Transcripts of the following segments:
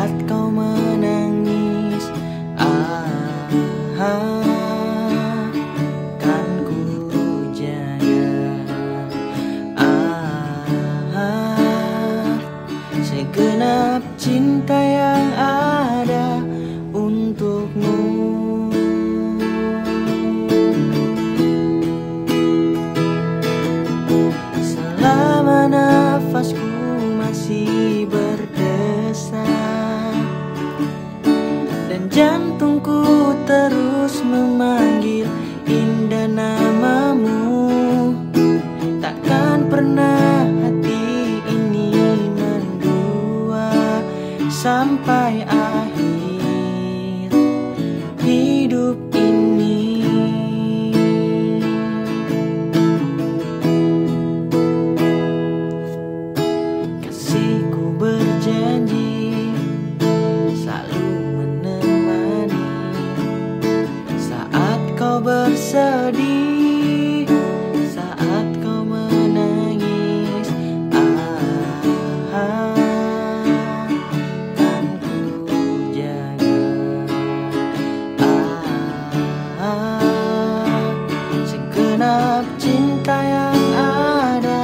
saat kau menangis. Kan ku jaga segenap cinta yang ada untukmu. Selama nafasku masih berdesak dan jantungku terus memanggil indah namamu, takkan pernah hati ini mendua sampai akhir hidup ini. Kasihku berjanji selalu menemani saat kau bersedih, saat kau menangis. Kan ku jaga segenap cinta yang ada.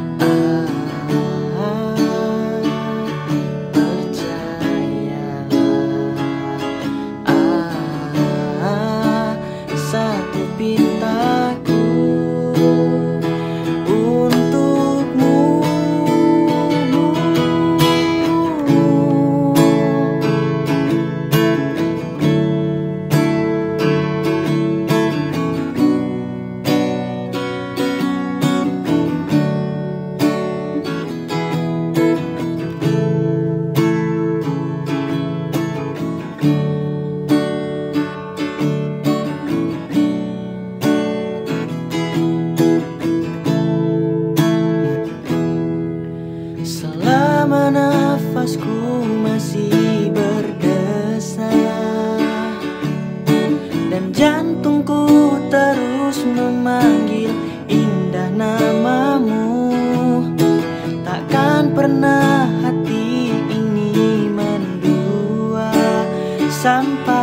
Satu pintaku untukmu. Selama nafasku masih berdesak dan jantungku terus memanggil indah namamu, takkan pernah hati ini mendua sampai